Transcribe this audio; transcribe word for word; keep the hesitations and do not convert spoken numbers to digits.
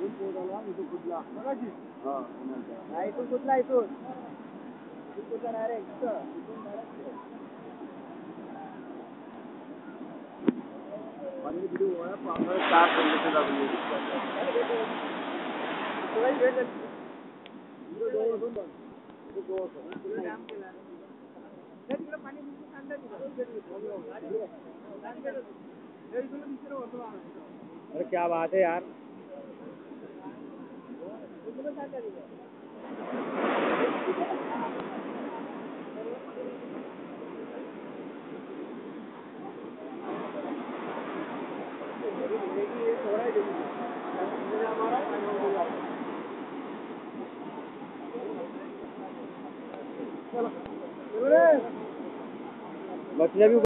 हाँ इथून कुठला इथून कुठला डायरेक्ट पाणी किती ओळा पावसाळ्यात चार पंधरा लागली अरे क्या बात है यार मछलियाँ भी